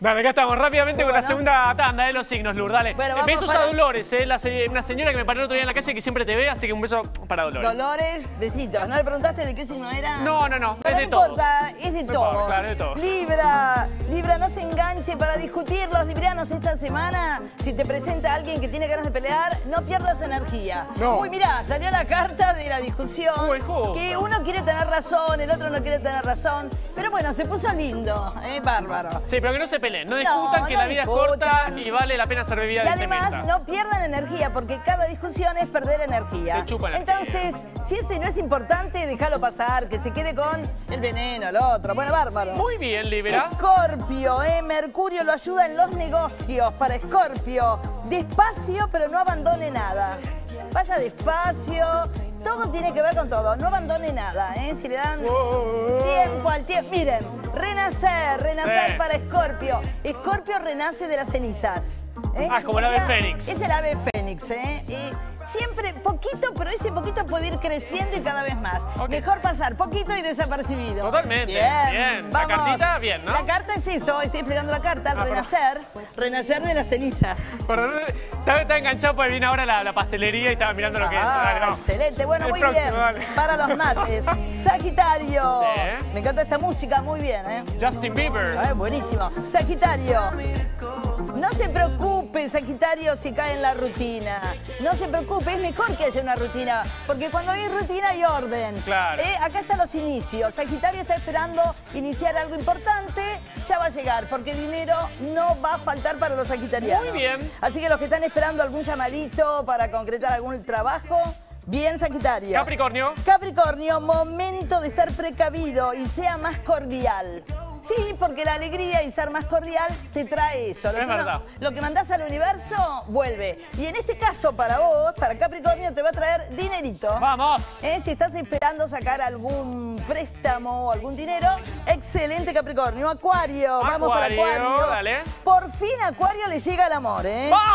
Dale, acá estamos rápidamente con la segunda tanda de los signos, Lourdes. Dale. Bueno, besos a Dolores, una señora que me paró el otro día en la calle que siempre te ve, así que un beso para Dolores. Dolores, besitos. ¿No le preguntaste de qué signo era? No, Pero es de no todos. importa, es de todos. Claro, de todos. Libra, no se enganche para discutir los librianos esta semana. Si te presenta alguien que tiene ganas de pelear, no pierdas energía. No. Uy, mirá, salió la carta de la discusión. Uy, justo. Que uno quiere tener razón, el otro no quiere tener razón. Pero bueno, se puso lindo, bárbaro. Sí, pero que no se peleen, no discutan, que no la vida discutan. es corta y vale la pena ser bebida Y de además cementa. no pierdan energía, porque cada discusión es perder energía. Te chupa energía. Entonces, si ese no es importante, déjalo pasar, que se quede con el veneno, el otro. Bueno, bárbaro. Muy bien, Libra. Escorpio, Mercurio lo ayuda en los negocios. Para Escorpio, despacio, pero no abandone nada. Vaya despacio, todo tiene que ver con todo. No abandone nada, Si le dan tiempo al tiempo. Miren, renacer para Escorpio. Escorpio renace de las cenizas. Como el ave fénix. Es el ave fénix, Y siempre poquito, pero ese poquito puede ir creciendo y cada vez más. Okay. Mejor pasar poquito y desapercibido. Totalmente, bien. La Vamos. cartita, bien, ¿no? La carta es eso, estoy explicando la carta, renacer de las cenizas. Perdón, estaba enganchado por venir ahora la pastelería y estaba mirando lo que... Dale, no. Excelente, bueno, El muy próximo, bien. dale. Para los mates. Sagitario. Sí. Me encanta esta música, muy bien, Justin Bieber. Buenísimo. Sagitario. No se preocupe, Sagitario, si cae en la rutina. No se preocupe, es mejor que haya una rutina, porque cuando hay rutina hay orden. Claro. Acá están los inicios. Sagitario está esperando iniciar algo importante, ya va a llegar, porque dinero no va a faltar para los sagitarianos. Muy bien. Así que los que están esperando algún llamadito para concretar algún trabajo, bien, Sagitario. Capricornio. Capricornio, momento de estar precavido y sea más cordial. Sí, porque la alegría y ser más cordial te trae eso. Es verdad. Lo que mandás al universo, vuelve. Y en este caso, para vos, para Capricornio, te va a traer dinerito. ¡Vamos! Si estás esperando sacar algún préstamo o algún dinero, excelente, Capricornio. Acuario, vamos para Acuario. Dale. Por fin a Acuario le llega el amor,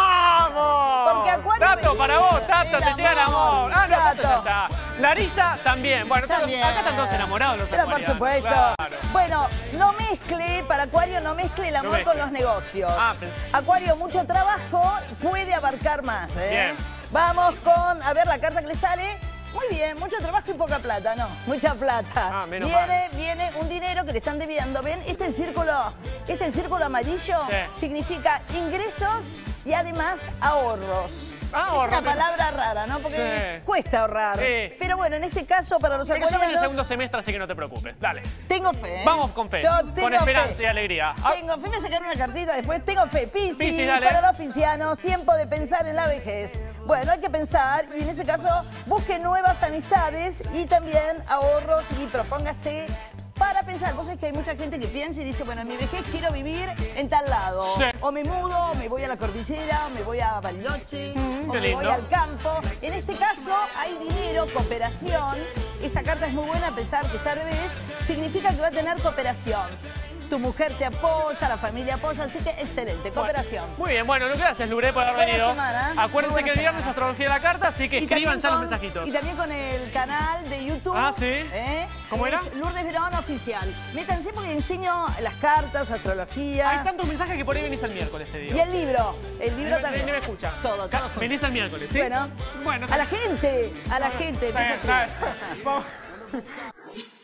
¡Vamos! Porque Acuario Tato, venía, para vos, Tato, el te llega el amor. amor. No, Tato ya Tato. está. Larisa también. Bueno, También. acá están todos enamorados los Pero por acuarianos. supuesto. Claro. Bueno, no mezcle, para Acuario no mezcle el amor mezcle. con los negocios. Pensé. Acuario, mucho trabajo, puede abarcar más, Bien. Vamos con, a ver la carta que le sale. Muy bien, mucho trabajo y poca plata, ¿no? Mucha plata. Menos mal. Viene un dinero que le están debiendo. ¿Ven? Este círculo amarillo significa ingresos y además ahorros. Ahorro, es una palabra rara, ¿no? Porque cuesta ahorrar. Sí. Pero bueno, en este caso, para los Pero yo en el acuarianos, segundo semestre, así que no te preocupes. Dale. tengo fe, Vamos con fe. Yo Con tengo esperanza fe. y alegría. Tengo fe, me sacaron una cartita después. Tengo fe. Piscis, dale. para los piscianos, tiempo de pensar en la vejez. Bueno, hay que pensar y en ese caso busque nuevas amistades y también ahorros y propóngase para pensar. Vos sabés que hay mucha gente que piensa y dice, bueno, en mi vejez quiero vivir en tal lado. Sí. O me mudo, me voy a la cordillera, me voy a Bariloche, o qué me voy lindo. al campo. En este caso hay dinero, cooperación. Esa carta es muy buena, a pesar que está al revés, significa que va a tener cooperación. Tu mujer te apoya, la familia apoya, así que excelente, cooperación. Muy bien, bueno, gracias, Lourdes, por haber Buena venido. semana. Acuérdense Muy que el buena viernes semana. Astrología de la Carta, así que Y escriban también ya los con- mensajitos. Y también con el canal de YouTube. Ah, ¿sí? ¿Cómo era? Lourdes Verón Oficial. Métanse porque enseño las cartas, astrología. Hay tantos mensajes que por ahí venís el miércoles, te digo. Y el libro también. Ni me escucha. Todo junto. Venís el miércoles, ¿sí? Bueno, Bueno, a la gente, está bien, empieza a está escribir. bien. Vamos.